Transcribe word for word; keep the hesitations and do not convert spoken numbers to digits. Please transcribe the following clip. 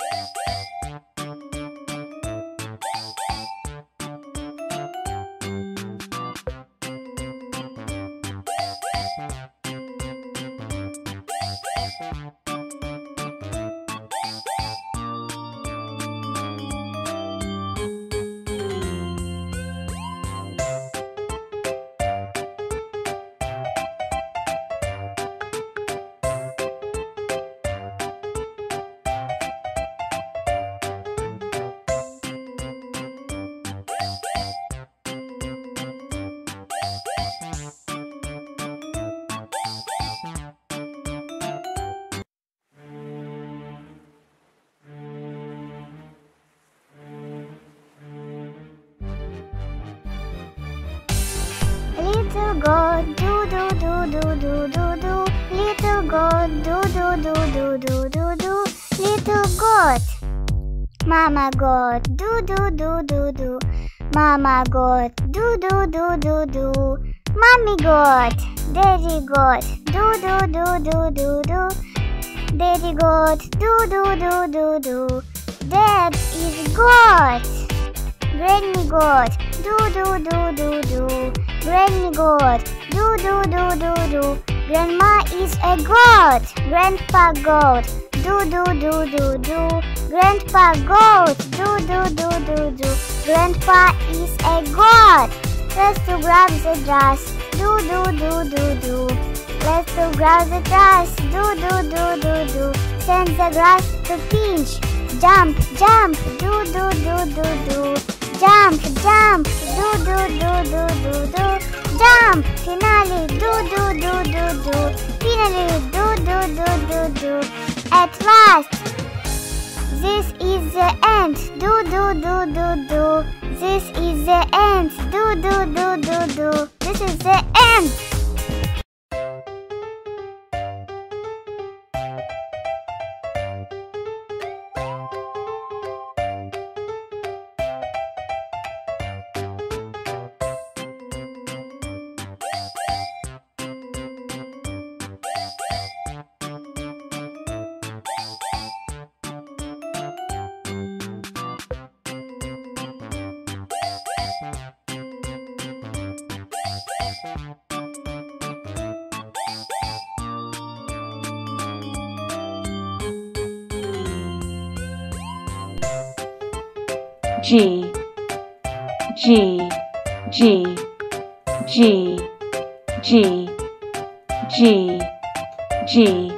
Little goat, do do do do do do do. Little goat, do do do do do do do. Little goat. Mama goat, do do do do do. Mama goat, do do do do do. Mommy goat, daddy goat, do do do do do do. Daddy goat, do do do do do. Dad is goat. Granny goat, do do do do do. Granny goat, do do do do do. Grandma is a goat. Grandpa goat, do do do do do. Grandpa goat, do do do do do. Grandpa is a goat. Let's to grab the grass, do do do do do. Let's to grab the grass, do do do do do. Send the grass to pinch. Jump, jump, do do do do do. Jump, jump, do do do do do do. Jump, finally, do do do do do. Finally, do do do do do. At last, this is the end. Do do do do do. This is the end. Do do do do do. This is the end. G, G, G, G, G, G, G.